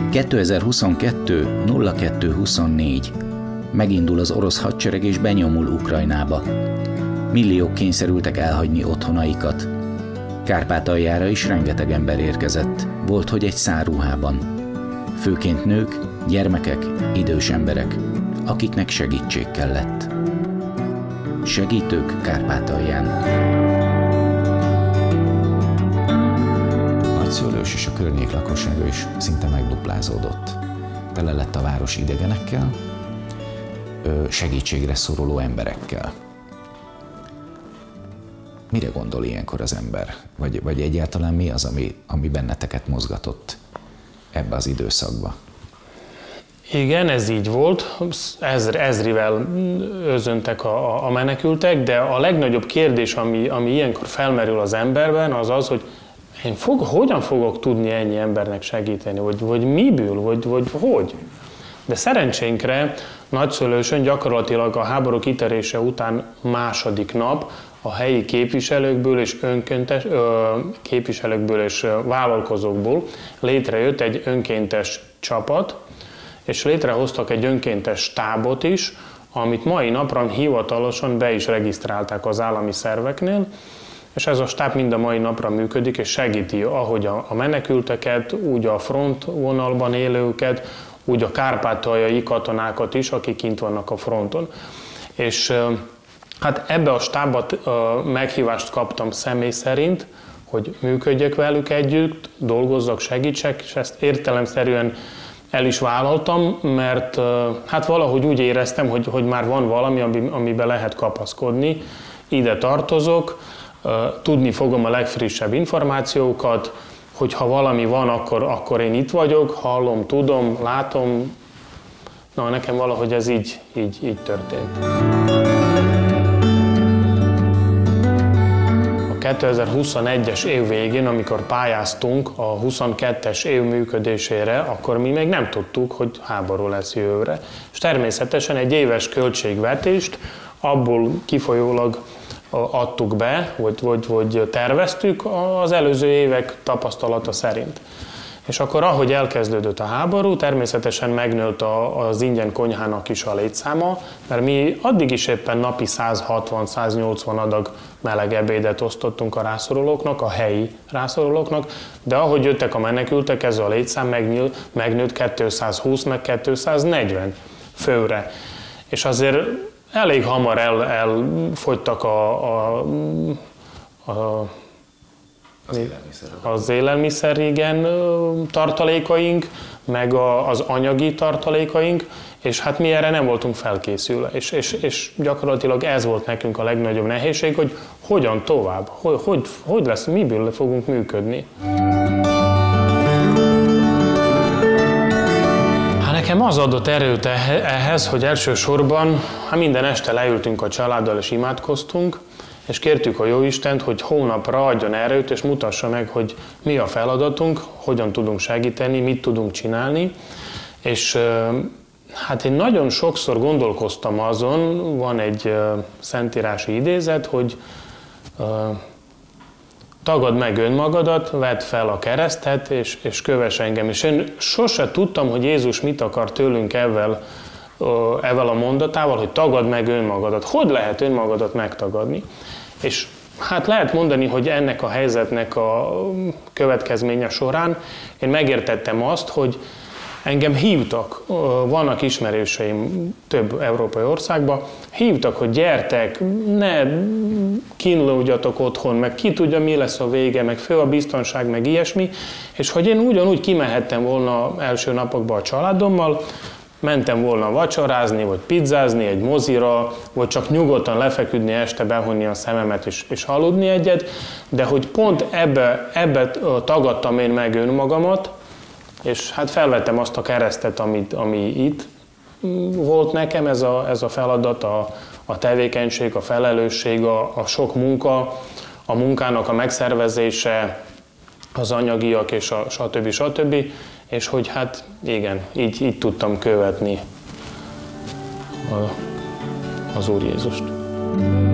...2022-02-24. Megindul az orosz hadsereg és benyomul Ukrajnába. Milliók kényszerültek elhagyni otthonaikat. Kárpátaljára is rengeteg ember érkezett, volt, hogy egy szárruhában. Főként nők, gyermekek, idős emberek, akiknek segítség kellett. Segítők Kárpátalján. Nagyszőlős és a környék lakossága is szinte megduplázódott. Tele lett a város idegenekkel, segítségre szoruló emberekkel. Mire gondol ilyenkor az ember? Vagy egyáltalán mi az, ami benneteket mozgatott ebbe az időszakba? Igen, ez így volt. Ezrivel özöntek a menekültek, de a legnagyobb kérdés, ami ilyenkor felmerül az emberben, az az, hogy én hogyan fogok tudni ennyi embernek segíteni, vagy miből, vagy hogy? De szerencsénkre Nagyszőlősön gyakorlatilag a háború kitörése után második nap a helyi képviselőkből és képviselőkből és vállalkozókból létrejött egy önkéntes csapat, és létrehoztak egy önkéntes stábot is, amit mai napra hivatalosan be is regisztrálták az állami szerveknél, és ez a stáb mind a mai napra működik, és segíti ahogy a menekülteket, úgy a frontvonalban élőket, úgy a kárpátaljai katonákat is, akik kint vannak a fronton. És hát ebbe a stábba meghívást kaptam személy szerint, hogy működjek velük együtt, dolgozzak, segítsek, és ezt értelemszerűen el is vállaltam, mert hát valahogy úgy éreztem, hogy már van valami, amiben lehet kapaszkodni. Ide tartozok, tudni fogom a legfrissebb információkat, hogy ha valami van, akkor én itt vagyok, hallom, tudom, látom. Na, nekem valahogy ez így történt. A 2021-es év végén, amikor pályáztunk a 22-es év működésére, akkor mi még nem tudtuk, hogy háború lesz jövőre. És természetesen egy éves költségvetést abból kifolyólag adtuk be, vagy terveztük az előző évek tapasztalata szerint. És akkor, ahogy elkezdődött a háború, természetesen megnőtt az ingyen konyhának is a létszáma, mert mi addig is éppen napi 160-180 adag meleg ebédet osztottunk a rászorulóknak, a helyi rászorulóknak, de ahogy jöttek a menekültek, ez a létszám megnőtt 220 meg 240 főre. És azért elég hamar elfogytak az élelmiszer, igen, tartalékaink, meg az anyagi tartalékaink, és hát mi erre nem voltunk felkészülve. És gyakorlatilag ez volt nekünk a legnagyobb nehézség, hogy hogyan tovább, hogy lesz, miből fogunk működni. Nekem az adott erőt ehhez, hogy elsősorban minden este leültünk a családdal és imádkoztunk, és kértük a Jóistent, hogy hónapra adjon erőt, és mutassa meg, hogy mi a feladatunk, hogyan tudunk segíteni, mit tudunk csinálni. És hát én nagyon sokszor gondolkoztam azon, van egy szentírási idézet, hogy tagadd meg önmagadat, vedd fel a keresztet, és kövess engem. És én sose tudtam, hogy Jézus mit akar tőlünk ezzel a mondatával, hogy tagadd meg önmagadat. Hogy lehet önmagadat megtagadni? És hát lehet mondani, hogy ennek a helyzetnek a következménye során én megértettem azt, hogy engem hívtak, vannak ismerőseim több európai országban, hívtak, hogy gyertek, ne kínlódjatok otthon, meg ki tudja, mi lesz a vége, meg fő a biztonság, meg ilyesmi, és hogy én ugyanúgy kimehettem volna első napokban a családommal, mentem volna vacsorázni, vagy pizzázni egy mozira, vagy csak nyugodtan lefeküdni este, behunni a szememet és aludni egyet, de hogy pont ebbe tagadtam én meg önmagamat, és hát felvettem azt a keresztet, ami itt volt nekem, ez a feladat, a tevékenység, a felelősség, a sok munka, a munkának a megszervezése, az anyagiak és stb. És hogy hát igen, így tudtam követni az Úr Jézust.